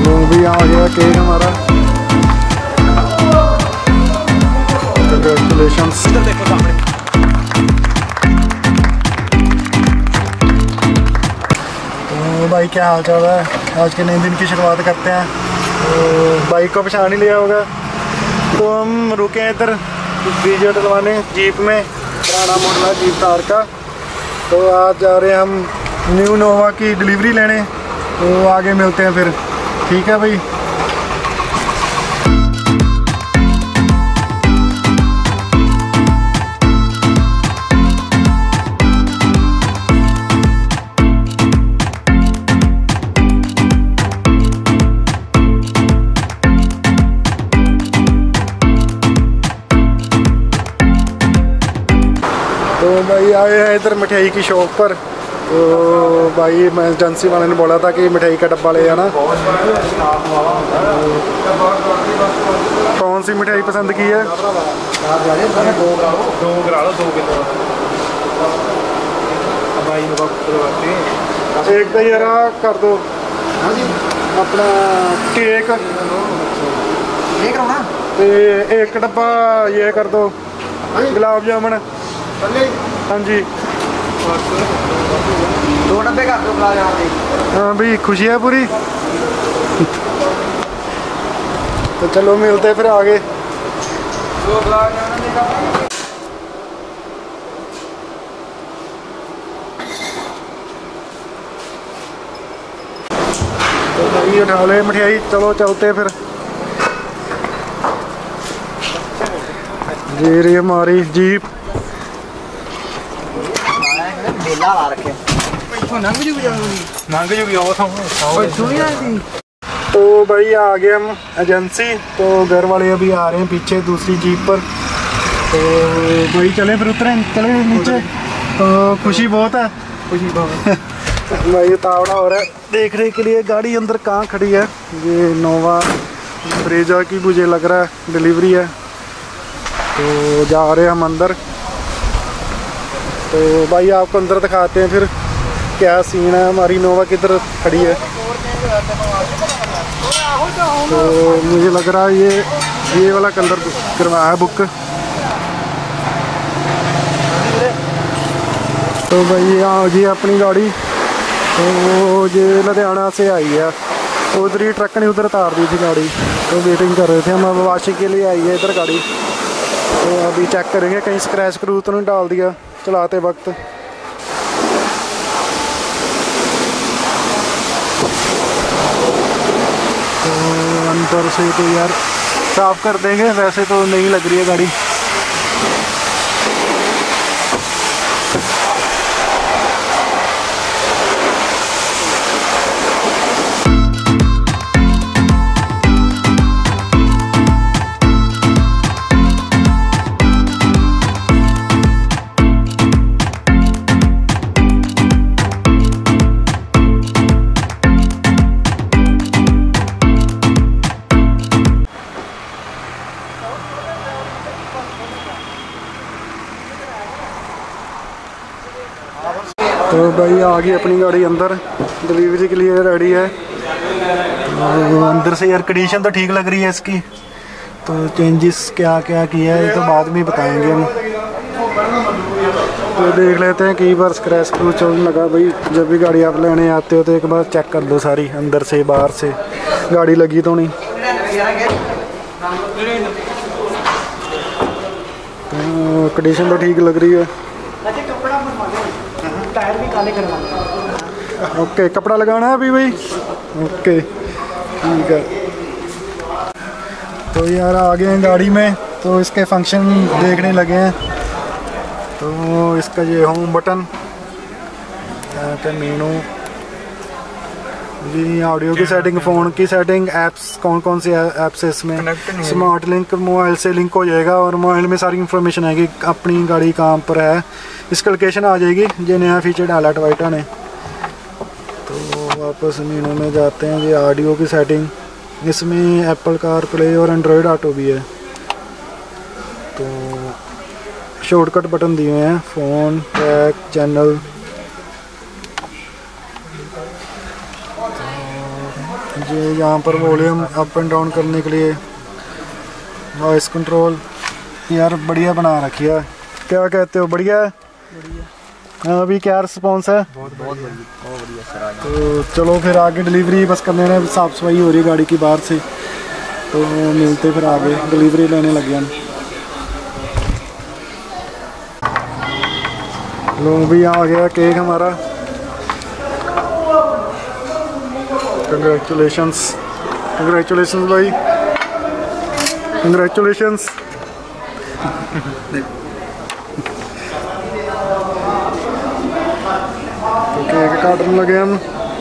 भी यहाँ आ गया केक हमारा। कंग्रेचुलेशंस। इधर देखो सामने। तो भाई क्या हाल चाल है? आज के नए दिन की शुरुआत करते हैं। तो बाइक को पहचान ही लिया होगा, तो हम रुके हैं इधर वीडियो डलवाने जीप में। पुराना मॉडल है जीप थार का। तो आज जा रहे हैं हम न्यू नोवा की डिलीवरी लेने। तो आगे मिलते हैं फिर, ठीक है भाई। तो भाई आए हैं इधर मिठाई की शॉप पर। तो भाई एजेंसी वाले ने बोला था कि मिठाई का डब्बा ले आना। कौन सी मिठाई पसंद की है? दो करा लो, 2 किलो। एक तो यार कर दो अपना केक ते एक डब्बा ये कर दो गुलाब जामुन। हाँ जी, 2 डब्बे कर दो गुलाब जामुन। हाँ भाई, खुशी है पूरी। तो चलो मिलते हैं फिर आगे। 2 गुलाब जामुन देगा। तो भाई उठा ले मिठाई, चलो चलते हैं फिर। जी रही हमारी जीप। मेला ला रखे तो भाई आ गए हम एजेंसी। तो घर वाले अभी आ रहे हैं पीछे दूसरी जीप पर। तो भाई चले फिर उतरे, चले नीचे। तो खुशी बहुत है, खुशी बहुत। भाई तावड़ा हो रहा है देखने के लिए गाड़ी अंदर कहाँ खड़ी है। ये नोवा ब्रेजा की मुझे लग रहा है डिलीवरी है। तो जा रहे हैं हम अंदर। तो भाई आपको अंदर दिखाते हैं फिर क्या सीन है। हमारी नोवा किधर खड़ी है। तो मुझे लग रहा है ये वाला कलर करवाया है बुक। तो भाई यहाँ जी अपनी गाड़ी। तो ये लुधियाना से आई है। तो उधर ही ट्रक ने उधर उतार दी थी गाड़ी। तो वेटिंग कर रहे थे हम, अब वाशी के लिए आई है इधर गाड़ी। तो अभी चेक करेंगे कहीं स्क्रैच क्रूज तो नहीं डाल दिया चलाते वक्त। तो अंदर से तो यार साफ कर देंगे, वैसे तो नहीं लग रही है गाड़ी। तो भाई आ गई अपनी गाड़ी अंदर, डिलीवरी के लिए रेडी है। तो अंदर से एयर कंडीशन तो ठीक लग रही है इसकी। तो चेंजेस क्या क्या किया है ये तो बाद में बताएंगे हम। तो देख लेते हैं, कई बार स्क्रैच क्रूज चलने लगा। भाई जब भी गाड़ी आप लेने आते हो तो एक बार चेक कर लो सारी, अंदर से बाहर से गाड़ी लगी तो नहीं। तो कंडीशन तो ठीक लग रही है। टायर भी काले करवाने। ओके, कपड़ा लगाना है अभी भाई। ओके ठीक है। तो यार आ गए हैं गाड़ी में। तो इसके फंक्शन देखने लगे हैं। तो इसका ये होम बटन, यहाँ पे मेनू जी, ऑडियो की सेटिंग, फ़ोन की सेटिंग, ऐप्स कौन कौन सी ऐप्स है इसमें। स्मार्ट लिंक मोबाइल से लिंक हो जाएगा और मोबाइल में सारी इन्फॉर्मेशन आएगी अपनी गाड़ी कहाँ पर है। इसकी लोकेशन आ जाएगी। ये नया फीचर डाला टोयोटा ने। तो वापस मेनू में जाते हैं। ये ऑडियो की सेटिंग, इसमें एप्पल कार प्ले और एंड्रॉयड ऑटो भी है। तो शॉर्टकट बटन दिए हैं, फ़ोन, ट्रैक, चैनल। जी यहाँ पर वॉल्यूम अप एंड डाउन करने के लिए वॉइस कंट्रोल यार बढ़िया बना रखी है। क्या कहते हो, बढ़िया है? हाँ, अभी क्या रिस्पॉन्स है? बहुत बढ़िया सर। तो चलो फिर आगे डिलीवरी बस करने में, साफ़ सफाई हो रही है गाड़ी की बाहर से, तो मिलते फिर आगे डिलीवरी लेने लगे हम। लो भी यहाँ आ गया केक हमारा। कंग्रेचुलेशंस, कंग्रेचुलेशंस भाई, कंग्रेचुलेशंस। तो केक काटने लगे हम।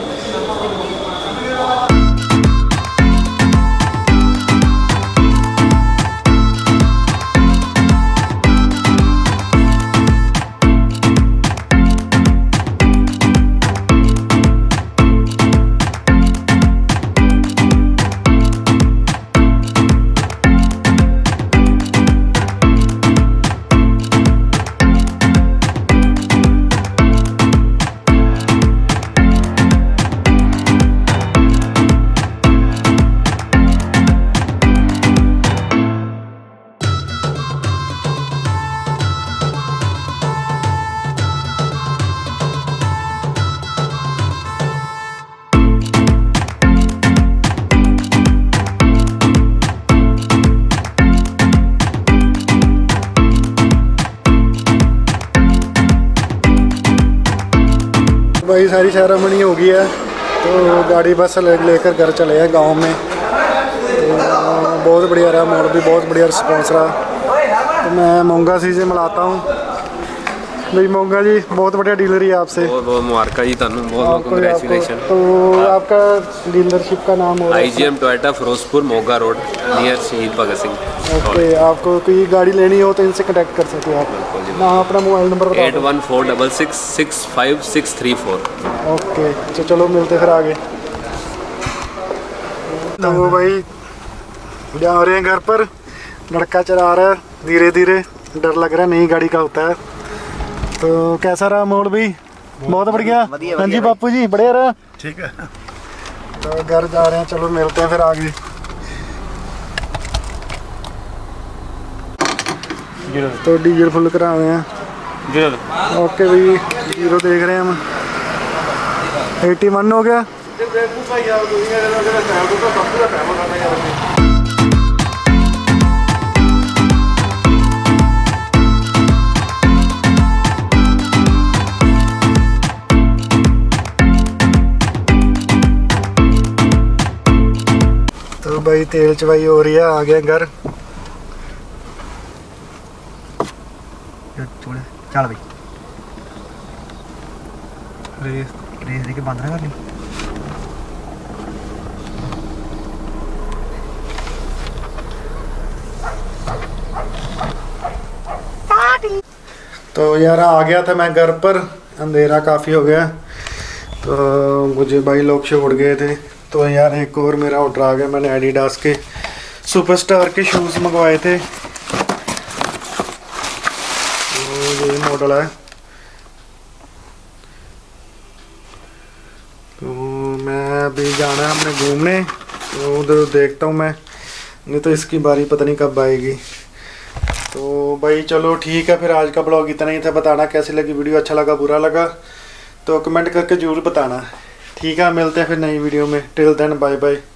भाई सारी सेरेमनी हो गई है, तो गाड़ी बस लेकर घर चले हैं गांव में। तो बहुत बढ़िया रहा, मोड भी बहुत बढ़िया रिस्पॉन्स रहा। तो मैं मोंगा सी से मिलाता हूँ भाई। मोंगा जी बहुत बढ़िया डीलर ही आपसे, बहुत बहुत मुबारक जी, तुहानू बहुत बहुत कंग्रेचुलेशन। तो आपका डीलरशिप का नाम हो IGM Toyota Firozpur Moga road near Shaheed Bhagat Singh. Okay, आपको कोई गाड़ी लेनी हो तो इनसे कनेक्ट कर सकते हो आप। ना अपना मोबाइल नंबर बता दो। 8146665634। ओके, तो चलो मिलते फिर आगे। तो भाई जा रहे हैं घर पर, लड़का चला रहा है धीरे धीरे, डर लग रहा है, नई गाड़ी का होता है। तो कैसा रहा मोड भी? बहुत बढ़िया। हाँ जी बापू जी, बढ़िया रहा। ठीक है। तो घर जा रहे हैं, चलो मिलते हैं फिर आगे। तो डीजल फुल करा रहे हैं। ओके भाई, जीरो देख रहे हैं हम। 81 हो गया। तो भाई तेल चवाई हो रही है, आ गया घर। चल भाई, रेस रेस देके बंद ना करनी। तो यार आ गया था मैं घर पर, अंधेरा काफ़ी हो गया, तो मुझे भाई लोग से उड़ गए थे। तो यार एक और मेरा ऑर्डर आ गया, मैंने एडिडास के सुपरस्टार के शूज़ मंगवाए थे। तो ये मॉडल है। तो मैं अभी जाना है हमने घूमने, तो उधर देखता हूँ मैं, नहीं तो इसकी बारी पता नहीं कब आएगी। तो भाई चलो ठीक है, फिर आज का ब्लॉग इतना ही था। बताना कैसी लगी वीडियो, अच्छा लगा बुरा लगा तो कमेंट करके ज़रूर बताना। ठीक है, मिलते हैं फिर नई वीडियो में। Till then bye bye.